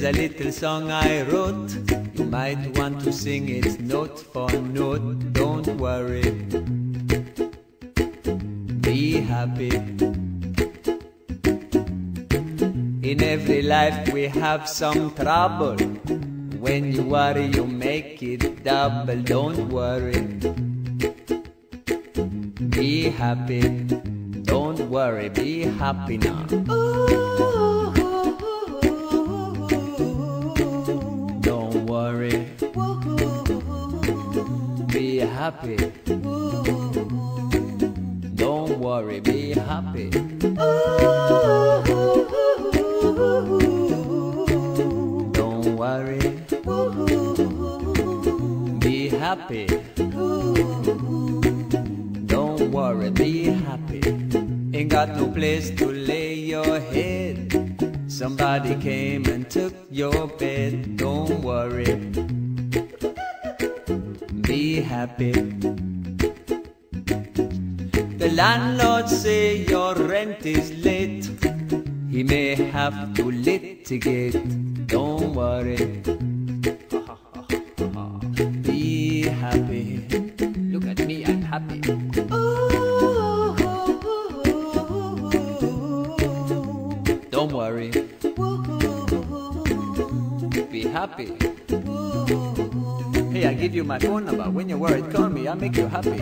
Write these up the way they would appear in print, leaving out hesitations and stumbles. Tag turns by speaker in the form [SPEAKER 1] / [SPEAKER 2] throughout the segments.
[SPEAKER 1] a little song I wrote. You might want to sing it note for note. Don't worry, be happy. In every life we have some trouble. When you worry, you make it double. Don't worry, be happy. Don't worry, be happy now. Don't worry, be happy. Don't worry, be happy. Don't worry, be happy. Don't worry, be happy. Ain't got no place to lay your head. Somebody came and took your bed. Don't worry, be happy. The landlord say your rent is late. He may have to litigate. Don't worry, be happy. Look at me, I'm happy. Don't worry, be happy. Hey, I give you my phone number. When you're worried, call me, I'll make you happy.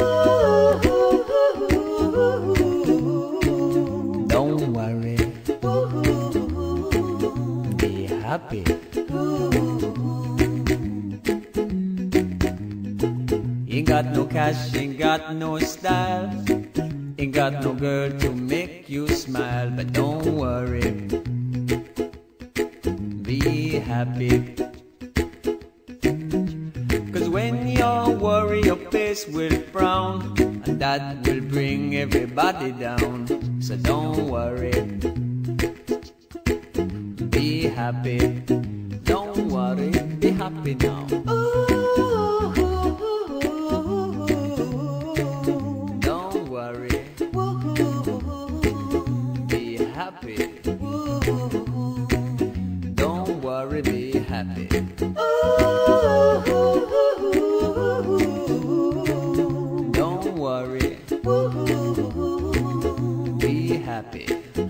[SPEAKER 1] Don't worry, be happy. Ain't got no cash, ain't got no style, ain't got no girl to make you smile. But don't worry, be happy. Cause when you worry, your face will frown, and that will bring everybody down. So don't worry, be happy. Don't worry, be happy now. Don't worry, be happy. Don't worry, be happy. Don't worry, be happy.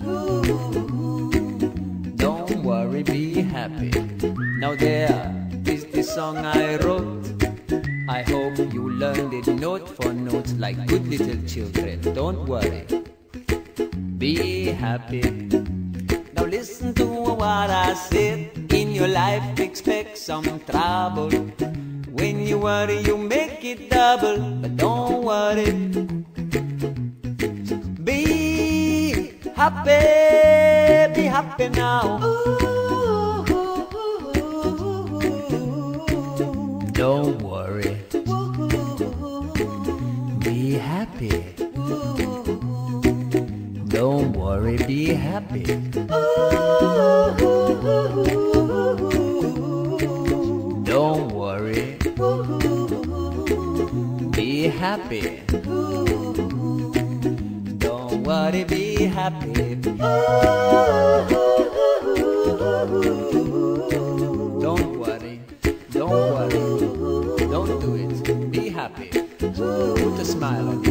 [SPEAKER 1] Don't worry, be happy. Now there is the song I wrote. I hope you learned it note for note like good little children. Don't worry, be happy. Now listen to what I said. In your life expect some trouble. When you worry, you make it double. But don't worry, be happy now. Don't worry, be happy. Don't worry, be happy. Don't worry, be happy. Don't worry, be happy. Don't worry, don't worry, don't do it. Be happy. Put a smile on your